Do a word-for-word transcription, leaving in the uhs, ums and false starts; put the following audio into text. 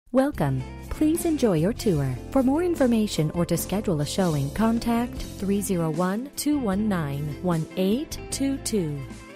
Welcome. Please enjoy your tour. For more information or to schedule a showing, contact three oh one, two one nine, one eight two two.